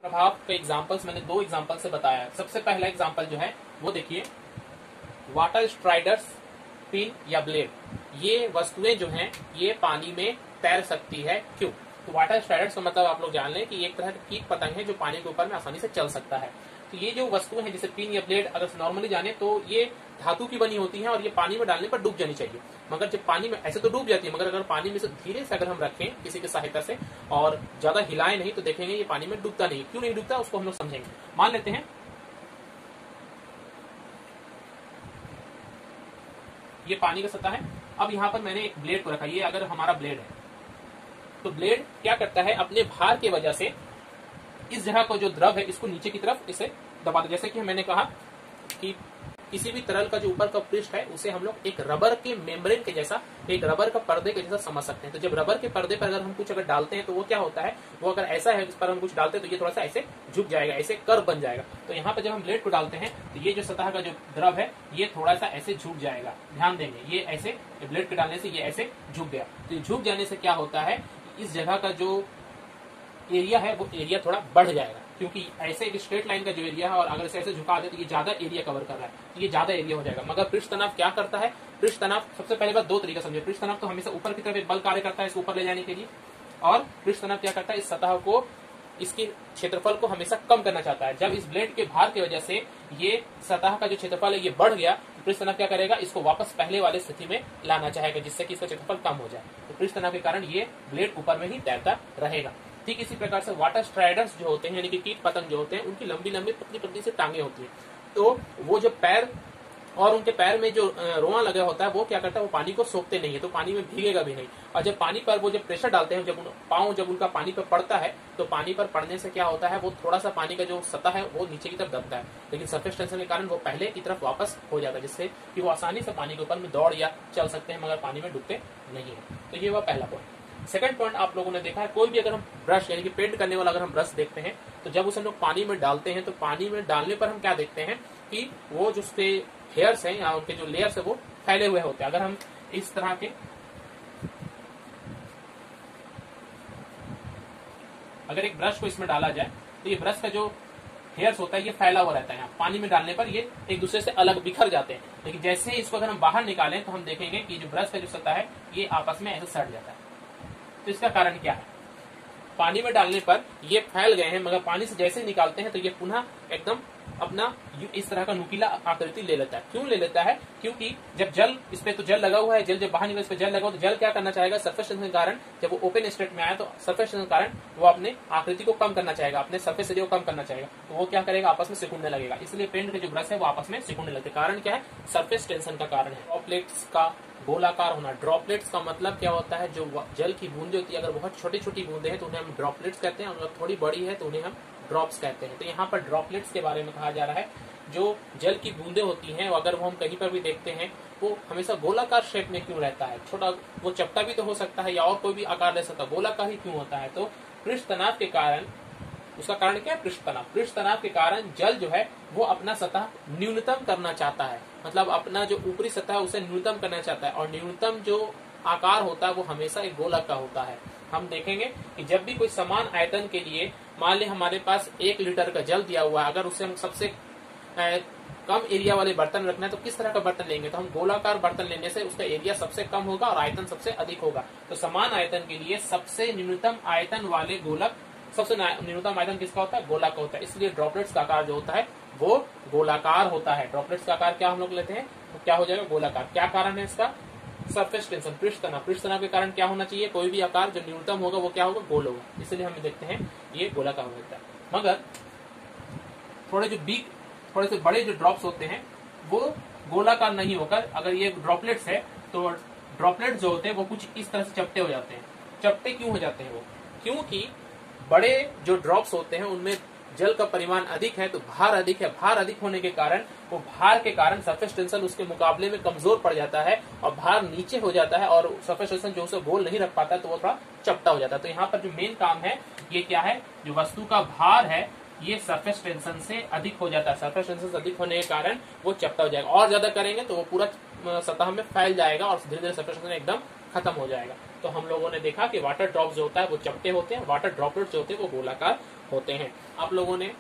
प्रभाव के एग्जांपल्स मैंने 2 एग्जांपल से बताया। सबसे पहला एग्जांपल जो है वो देखिए, वाटर स्ट्राइडर्स, पिन या ब्लेड, ये वस्तुएं जो हैं ये पानी में तैर सकती है। क्यों? तो वाटर स्ट्राइडर्स का मतलब आप लोग जान लें कि ये एक तरह का कीट पतंग है जो पानी के ऊपर में आसानी से चल सकता है। तो ये जो वस्तुएं हैं जैसे पिन या ब्लेड, अगर नॉर्मली जाने तो ये धातु की बनी होती है और ये पानी में डालने पर डूब जानी चाहिए। मगर जब पानी में ऐसे तो डूब जाती है, मगर अगर पानी में से धीरे से अगर हम रखें किसी की सहायता से और ज्यादा हिलाएं नहीं तो देखेंगे ये पानी में डूबता नहीं। क्यों नहीं डूबता उसको हम लोग समझेंगे। मान लेते हैं ये पानी का सतह है। अब यहाँ पर मैंने एक ब्लेड को रखा, ये अगर हमारा ब्लेड है तो ब्लेड क्या करता है, अपने भार की वजह से इस जगह को जो द्रव है इसको नीचे की तरफ इसे दबा दे। जैसे कि मैंने कहा कि किसी भी तरल का जो ऊपर का पृष्ठ है उसे हम लोग एक रबर के मेम्ब्रेन के जैसा, एक रबर का पर्दे के जैसा समझ सकते हैं। तो जब रबर के पर्दे पर अगर हम कुछ अगर डालते हैं तो वो क्या होता है, वो अगर ऐसा है जिस पर हम कुछ डालते हैं तो ये थोड़ा सा ऐसे झुक जाएगा, ऐसे कर्व बन जाएगा। तो यहाँ पर जब हम ब्लेड को डालते हैं तो ये जो सतह का जो द्रव है ये थोड़ा सा ऐसे झुक जाएगा। ध्यान देंगे, ये ऐसे ब्लेड के डालने से ये ऐसे झुक गया। तो झुक जाने से क्या होता है, इस जगह का जो एरिया है वो एरिया थोड़ा बढ़ जाएगा, क्योंकि ऐसे एक स्ट्रेट लाइन का जो एरिया है और अगर इसे ऐसे झुका दे तो ये ज्यादा एरिया कवर कर रहा है, तो ये ज्यादा एरिया हो जाएगा। मगर पृष्ठ तनाव क्या करता है, पृष्ठ तनाव सबसे पहले बात 2 तरीका समझे। पृष्ठ तनाव तो हमेशा ऊपर की तरफ एक बल कार्य करता है इसको ऊपर ले जाने के लिए, और पृष्ठ तनाव क्या करता है, इस सतह को, इसके क्षेत्रफल को हमेशा कम करना चाहता है। जब इस ब्लेड के भार की वजह से ये सतह का जो क्षेत्रफल है ये बढ़ गया तो पृष्ठ तनाव क्या करेगा, इसको वापस पहले वाले स्थिति में लाना चाहेगा जिससे कि इसका क्षेत्रफल कम हो जाए। तो पृष्ठ तनाव के कारण ये ब्लेड ऊपर में ही तैरता रहेगा। ठीक इसी प्रकार से वाटर स्ट्राइडर्स जो होते हैं यानी कि कीट पतंग जो होते हैं उनकी लंबी लंबी पतली पतली से टांगे होती हैं। तो वो जो पैर और उनके पैर में जो रोआ लगा होता है वो क्या करता है, वो पानी को सोखते नहीं है, तो पानी में भीगेगा भी नहीं। और जब पानी पर वो जब प्रेशर डालते हैं, जब पाँव जब उनका पानी पर पड़ता है तो पानी पर पड़ने से क्या होता है, वो थोड़ा सा पानी का जो सतह है वो नीचे की तरफ दबता है, लेकिन सरफेस टेंशन के कारण वो पहले की तरफ वापस हो जाता है, जिससे कि वो आसानी से पानी के ऊपर में दौड़ या चल सकते हैं मगर पानी में डूबते नहीं है। तो ये वह पहला पॉइंट। सेकंड पॉइंट आप लोगों ने देखा है, कोई भी अगर हम ब्रश यानी कि पेंट करने वाला अगर हम ब्रश देखते हैं तो जब उसे हम लोग पानी में डालते हैं तो पानी में डालने पर हम क्या देखते हैं कि वो जो उसके हेयर्स हैं या उनके जो लेयर्स है वो फैले हुए होते हैं। अगर हम इस तरह के अगर एक ब्रश को इसमें डाला जाए तो ये ब्रश का जो हेयर्स होता है ये फैला हुआ रहता है। यहाँ पानी में डालने पर ये एक दूसरे से अलग बिखर जाते हैं, लेकिन जैसे ही इसको अगर हम बाहर निकालें तो हम देखेंगे कि जो ब्रश का जो सतह है ये आपस में ऐसे सट जाता है। तो इसका कारण क्या है, पानी में डालने पर ये फैल गए हैं मगर पानी से जैसे निकालते हैं तो ये पुनः एकदम अपना इस तरह का नुकीला आकृति ले लेता है। क्यों ले लेता है, क्योंकि जब जल इस पे तो जल लगा हुआ है, जल जब बाहर निकले इस पे जल लगा हुआ तो जल क्या करना चाहेगा, सरफेस टेंशन के कारण जब वो ओपन स्टेट में आया तो सरफेस टेंशन के कारण वो अपने आकृति को कम करना चाहेगा, अपने सरफेस एरिया को कम करना चाहेगा, तो वो क्या करेगा, आपस में सिकुड़ने लगेगा। इसलिए पेंट के जो ब्रश है वो आपस में सिकुड़ने लगते। कारण क्या है, सरफेस टेंशन का कारण है। ड्रॉपलेट्स का गोलाकार होना, ड्रॉपलेट्स का मतलब क्या होता है, जो जल की बूंदे होती है अगर बहुत छोटी छोटी बूंदे हैं तो उन्हें हम ड्रॉपलेट्स कहते हैं, और थोड़ी बड़ी है तो उन्हें हम ड्रॉप्स कहते हैं। तो यहाँ पर ड्रॉपलेट्स के बारे में कहा जा रहा है, जो जल की बूंदे होती हैं अगर वो हम कहीं पर भी देखते हैं वो हमेशा गोलाकार शेप में क्यों रहता है, छोटा वो चपटा भी तो हो सकता है या और कोई भी आकार ले सकता है, गोलाकार ही क्यों होता है। तो पृष्ठ तनाव के कारण, उसका कारण क्या है, पृष्ठ तनाव। पृष्ठ तनाव के कारण जल जो है वो अपना सतह न्यूनतम करना चाहता है, मतलब अपना जो ऊपरी सतह है उसे न्यूनतम करना चाहता है, और न्यूनतम जो आकार होता है वो हमेशा एक गोलक का होता है। हम देखेंगे कि जब भी कोई समान आयतन के लिए, मान ले हमारे पास 1 लीटर का जल दिया हुआ है, अगर उसे हम सबसे कम एरिया वाले बर्तन रखना है तो किस तरह का बर्तन लेंगे, तो हम गोलाकार बर्तन लेने से उसका एरिया सबसे कम होगा और आयतन सबसे अधिक होगा। तो समान आयतन के लिए सबसे न्यूनतम आयतन वाले गोलक, सबसे न्यूनतम आयतन किसका होता है, गोला का होता है। इसलिए ड्रॉपलेट्स का आकार जो होता है वो गोलाकार होता है। ड्रॉपलेट्स का आकार क्या हम लोग लेते हैं तो क्या हो जाएगा, गोलाकार। क्या कारण है इसका, सरफेस टेंशन, पृष्ठ तनाव। पृष्ठ तनाव के कारण क्या होना चाहिए, कोई भी आकार जो न्यूनतम होगा वो क्या होगा, गोल होगा, इसलिए हम देखते हैं ये गोलाकार होता है। मगर थोड़े से बड़े जो ड्रॉप्स होते हैं वो गोलाकार नहीं होकर, अगर ये ड्रॉपलेट्स है तो ड्रॉपलेट्स जो होते हैं वो कुछ इस तरह से चपटे हो जाते हैं। चपटे क्यों हो जाते हैं वो, क्योंकि बड़े जो ड्रॉप्स होते हैं उनमें जल का परिमाण अधिक है तो भार अधिक है। भार अधिक होने के कारण, वो भार के कारण सरफेस टेंशन उसके मुकाबले में कमजोर पड़ जाता है और भार नीचे हो जाता है, और सरफेस टेंशन जो उसे गोल नहीं रख पाता है तो वो थोड़ा चपटा हो जाता है। तो यहाँ पर जो मेन काम है ये क्या है, जो वस्तु का भार है ये सरफेस टेंशन से अधिक हो जाता है। सरफेस टेंशन से अधिक होने के कारण वो चपटा हो जाएगा, और ज्यादा करेंगे तो वो पूरा सतह में फैल जाएगा और धीरे धीरे सरफेस टेंशन एकदम खत्म हो जाएगा। तो हम लोगों ने देखा कि वाटर ड्रॉप जो होता है वो चपटे होते हैं, वाटर ड्रॉपलेट जो होते हैं वो गोलाकार होते हैं। आप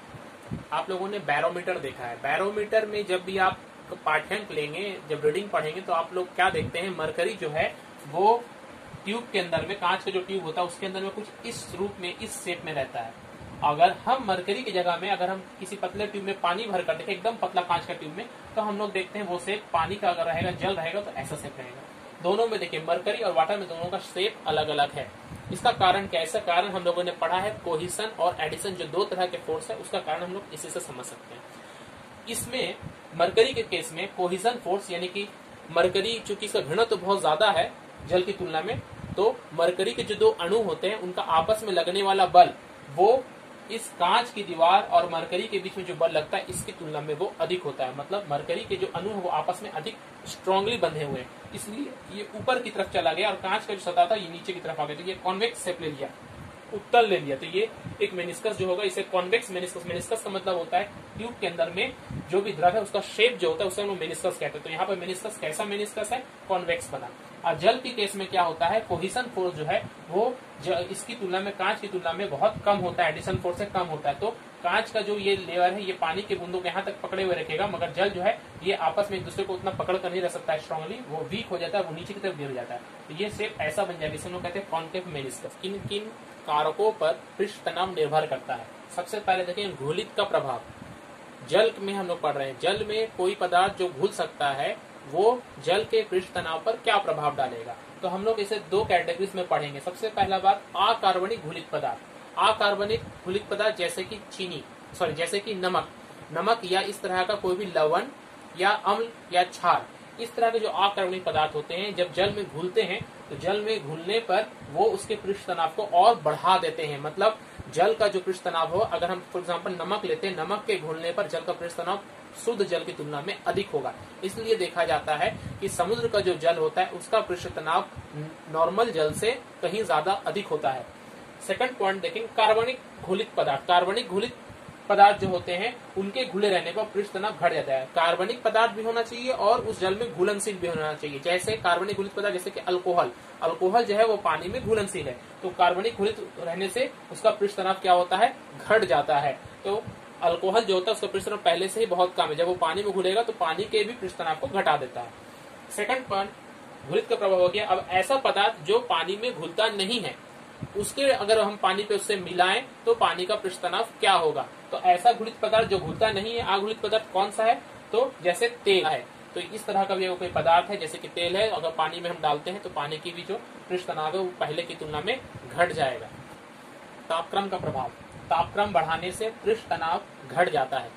लोगों ने बैरोमीटर देखा है। बैरोमीटर में जब भी आप पाठ्यांक लेंगे, जब रीडिंग पढ़ेंगे, तो आप लोग क्या देखते हैं, मरकरी जो है वो ट्यूब के अंदर में, कांच का जो ट्यूब होता है उसके अंदर में कुछ इस रूप में, इस शेप में रहता है। अगर हम मरकरी की जगह में अगर हम किसी पतले ट्यूब में पानी भर कर देखें, एकदम पतला कांच का ट्यूब में, तो हम लोग देखते हैं वो शेप पानी का अगर रहेगा, जल रहेगा तो ऐसा शेप रहेगा। दोनों में देखिए मरकरी और वाटर में दोनों का शेप अलग अलग है। इसका कारण क्या है? इसका कारण हम लोगों ने पढ़ा है कोहिशन और एडिशन, जो दो तरह के फोर्स है, उसका कारण हम लोग इसी से समझ सकते हैं। इसमें मरकरी के केस में कोहिशन फोर्स, यानी कि मरकरी चूंकि इसका घनत्व तो बहुत ज्यादा है जल की तुलना में, तो मरकरी के जो दो अणु होते हैं उनका आपस में लगने वाला बल, वो इस कांच की दीवार और मरकरी के बीच में जो बल लगता है इसकी तुलना में वो अधिक होता है। मतलब मरकरी के जो अणु है वो आपस में अधिक स्ट्रांगली बंधे हुए हैं, इसलिए ये ऊपर की तरफ चला गया और कांच का जो सतह था ये नीचे की तरफ आ गया, तो ये कॉन्वेक्स शेप ले लिया, उत्तल ले लिया। तो ये एक मेनिस्कस जो होगा, इसे कॉन्वेक्स मेनिस्कस, मेनिस्कस का मतलब होता है ट्यूब के अंदर में जो भी द्रव है उसका शेप जो होता है उसे हम लोग मेनिस्कस कहते हैं। तो यहाँ पर मेनिस्कस कैसा मेनिस्कस है? कॉन्वेक्स बना। और जल के केस में क्या होता है, कोहिशन फोर्स जो है वो इसकी तुलना में, कांच की तुलना में बहुत कम होता है, एडिशन फोर्स से कम होता है। तो कांच का जो ये लेयर है ये पानी के बूंदों को यहाँ तक पकड़े हुए रखेगा, मगर जल जो है ये आपस में एक दूसरे को उतना पकड़ कर नहीं रह सकता है स्ट्रांगली, वो वीक हो जाता है, वो नीचे की तरफ गिर जाता है। तो ये शेप ऐसा बन जाएगा, इसे हम लोग कहते हैं कॉन्केव मेनिस्कस। किन किन कारकों पर पृष्ठ तनाव निर्भर करता है? सबसे पहले देखें घुलित का प्रभाव। जल में हम लोग पढ़ रहे हैं, जल में कोई पदार्थ जो घुल सकता है वो जल के पृष्ठ तनाव पर क्या प्रभाव डालेगा? तो हम लोग इसे दो कैटेगरीज में पढ़ेंगे। सबसे पहला बात, अकार्बनिक घुलित पदार्थ। अकार्बनिक घुलित पदार्थ जैसे कि चीनी, जैसे कि नमक या इस तरह का कोई भी लवण या अम्ल या क्षार, इस तरह के जो अकार्बनिक पदार्थ होते हैं जब जल में घुलते हैं तो जल में घुलने पर वो उसके पृष्ठ तनाव को और बढ़ा देते हैं। मतलब जल का जो पृष्ठ तनाव हो, अगर हम फॉर एग्जाम्पल नमक लेते हैं, नमक के घुलने पर जल का पृष्ठ तनाव शुद्ध जल की तुलना में अधिक होगा। इसलिए देखा जाता है कि समुद्र का जो जल होता है उसका पृष्ठ तनाव नॉर्मल जल से कहीं ज्यादा अधिक होता है। सेकंड पॉइंट देखें, कार्बनिक घुलित पदार्थ। कार्बनिक घुलित पदार्थ जो होते हैं उनके घुले रहने पर पृष्ठ तनाव घट जाता है। कार्बनिक पदार्थ भी होना चाहिए और उस जल में घुलनशील भी होना चाहिए। जैसे कार्बनिक घुलित पदार्थ जैसे कि अल्कोहल जो है वो पानी में घुलनशील है, तो कार्बनिक घुलित रहने से उसका पृष्ठ तनाव क्या होता है? घट जाता है। तो अल्कोहल जो होता है उसका पृष्ठ तनाव पहले से ही बहुत कम है, जब वो पानी में घुलेगा तो पानी के भी पृष्ठ तनाव को घटा देता है। सेकंड पॉइंट, घुलित का प्रभाव हो गया। अब ऐसा पदार्थ जो पानी में घुलता नहीं है, उसके अगर हम पानी पे उससे मिलाएं तो पानी का पृष्ठ तनाव क्या होगा? तो ऐसा घुलित पदार्थ जो घुलता नहीं है, अघुलित पदार्थ कौन सा है? तो जैसे तेल है, तो इस तरह का भी कोई पदार्थ है जैसे कि तेल है, अगर पानी में हम डालते हैं तो पानी की भी जो पृष्ठ तनाव है वो पहले की तुलना में घट जाएगा। तापक्रम का प्रभाव, तापक्रम बढ़ाने से पृष्ठ तनाव घट जाता है।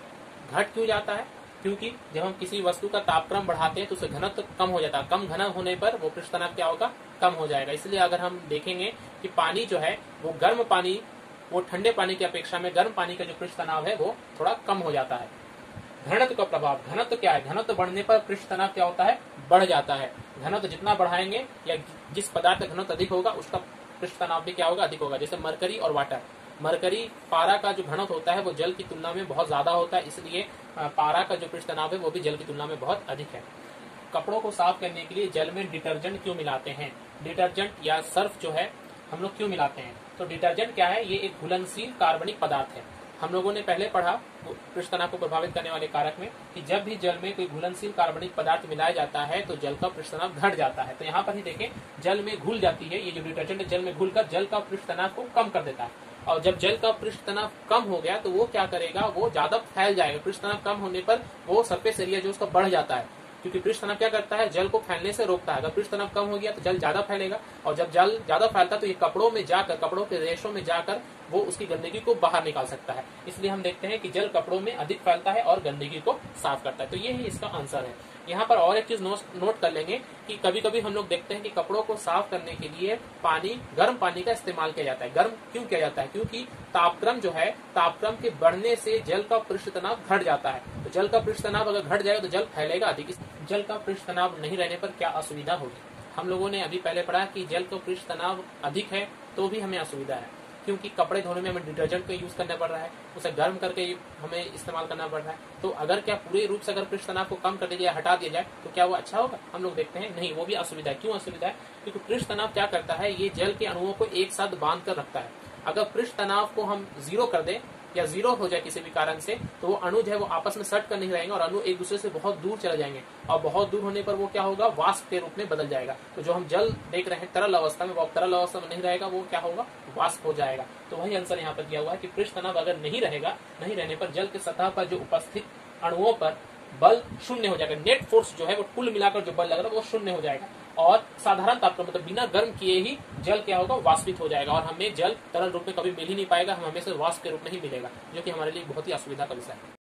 घट क्यों जाता है? क्योंकि जब हम किसी वस्तु का तापक्रम बढ़ाते हैं तो उसका घनत्व कम हो जाता है, कम घन होने पर वो पृष्ठ तनाव क्या होगा? कम हो जाएगा। इसलिए अगर हम देखेंगे कि पानी जो है वो गर्म पानी, वो ठंडे पानी की अपेक्षा में गर्म पानी का जो पृष्ठ तनाव है वो थोड़ा कम हो जाता है। घनत्व का प्रभाव, घनत्व क्या है? घनत्व बढ़ने पर पृष्ठ तनाव क्या होता है? बढ़ जाता है। घनत्व जितना बढ़ाएंगे या जिस पदार्थ का घनत्व अधिक होगा उसका पृष्ठ तनाव भी क्या होगा? अधिक होगा। जैसे मरकरी और वाटर, मरकरी पारा का जो घनत्व होता है वो जल की तुलना में बहुत ज्यादा होता है, इसलिए पारा का जो पृष्ठ तनाव है वो भी जल की तुलना में बहुत अधिक है। कपड़ों को साफ करने के लिए जल में डिटर्जेंट क्यों मिलाते हैं? डिटर्जेंट या सर्फ जो है हम लोग क्यों मिलाते हैं? तो डिटर्जेंट क्या है? ये एक घुलनशील कार्बनिक पदार्थ है। हम लोगों ने पहले पढ़ा पृष्ठ तनाव को प्रभावित करने वाले कारक में कि जब भी जल में कोई घुलनशील कार्बनिक पदार्थ मिलाया जाता है तो जल का पृष्ठ तनाव घट जाता है। तो यहाँ पर ही देखें, जल में घुल जाती है, ये जो डिटर्जेंट जल में घुलकर जल का पृष्ठ तनाव को कम कर देता है। और जब जल का पृष्ठ तनाव कम हो गया तो वो क्या करेगा? वो ज्यादा फैल जाएगा। पृष्ठ तनाव कम होने पर वो सरफेस एरिया जो उसका बढ़ जाता है, क्योंकि पृष्ठ तनाव क्या करता है? जल को फैलने से रोकता है। अगर पृष्ठ तनाव कम हो गया तो जल ज्यादा फैलेगा, और जब जल ज्यादा फैलता है तो ये कपड़ों में जाकर, कपड़ों के रेशों में जाकर वो उसकी गंदगी को बाहर निकाल सकता है। इसलिए हम देखते हैं कि जल कपड़ों में अधिक फैलता है और गंदगी को साफ करता है। तो ये ही इसका आंसर है। यहाँ पर और एक चीज नोट कर लेंगे कि कभी कभी हम लोग देखते हैं कि कपड़ों को साफ करने के लिए गर्म पानी का इस्तेमाल किया जाता है। गर्म क्यों किया जाता है? क्योंकि तापक्रम जो है, तापक्रम के बढ़ने से जल का पृष्ठ तनाव घट जाता है। तो जल का पृष्ठ तनाव अगर घट जाएगा तो जल फैलेगा अधिक। जल का पृष्ठ तनाव नहीं रहने पर क्या असुविधा होगी? हम लोगों ने अभी पहले पढ़ा कि जल का पृष्ठ तनाव अधिक है तो भी हमें असुविधा है। क्योंकि कपड़े धोने में हमें डिटर्जेंट का यूज करना पड़ रहा है, उसे गर्म करके हमें इस्तेमाल करना पड़ रहा है। तो अगर क्या पूरे रूप से अगर पृष्ठ तनाव को कम कर दिया जाए, हटा दिया जाए, तो क्या वो अच्छा होगा? हम लोग देखते हैं नहीं, वो भी असुविधा है। क्यों असुविधा है? क्योंकि पृष्ठ तनाव क्या करता है, ये जल के अणुओं को एक साथ बांध कर रखता है। अगर पृष्ठ तनाव को हम जीरो कर दें या जीरो हो जाए किसी भी कारण से, तो वो अणु जो है वो आपस में सट कर नहीं रहेंगे और अणु एक दूसरे से बहुत दूर चले जाएंगे, और बहुत दूर होने पर वो क्या होगा, वाष्प के रूप में बदल जाएगा। तो जो हम जल देख रहे हैं तरल अवस्था में, वो तरल अवस्था में नहीं रहेगा, वो क्या होगा, वाष्प हो जाएगा। तो वही आंसर यहाँ पर दिया हुआ है कि पृष्ठ तनाव अगर नहीं रहेगा, नहीं रहने पर जल के सतह पर जो उपस्थित अणुओं पर बल शून्य हो जाएगा। नेट फोर्स जो है वो कुल मिलाकर जो बल लग रहा है वो शून्य हो जाएगा, और साधारण तापमान मतलब बिना गर्म किए ही जल क्या होगा, वाष्पित हो जाएगा, और हमें जल तरल रूप में कभी मिल ही नहीं पाएगा, हम हमें से वाष्प के रूप में ही मिलेगा, जो कि हमारे लिए बहुत ही असुविधा का विषय है।